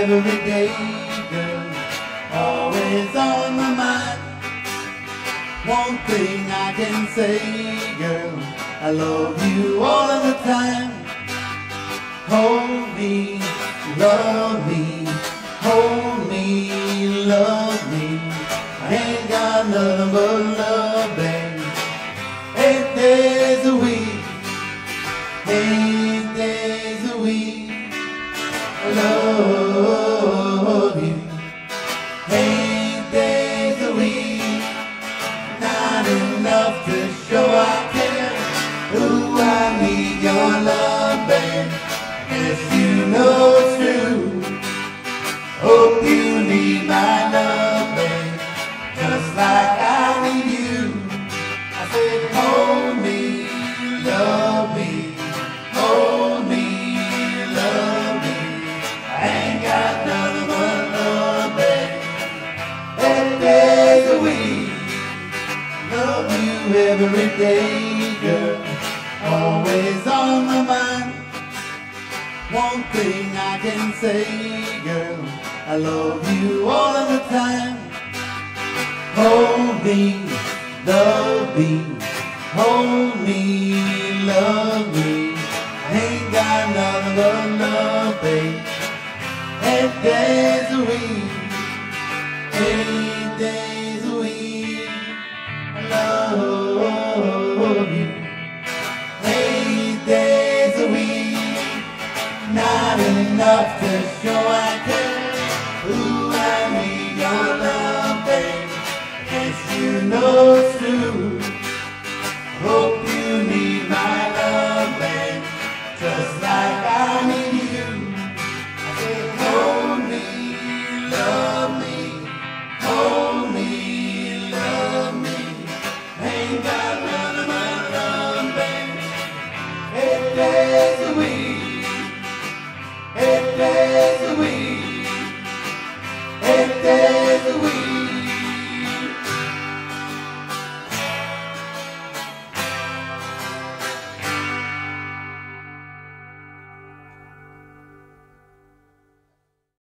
every day, girl, always on my mind. One thing I can say, girl, I love you all of the time. Hold me, love me, hold me, love me. I ain't got nothing but love, babe. 8 days a week, 8 days a week, I love you. 8 days a week, not enough to show I care. Ooh, I need your love, babe. Yes, you know it's true. Hope you need my love, babe, just like I need you. I said, hold me, love me, hold me, love me. I ain't got nothing but love, babe. 8 days a week, love you every day, girl, always on my mind. One thing I can say, girl, I love you all of the time. Hold me, love me, hold me, love me. I ain't got nothing but love, babe. 8 days a week.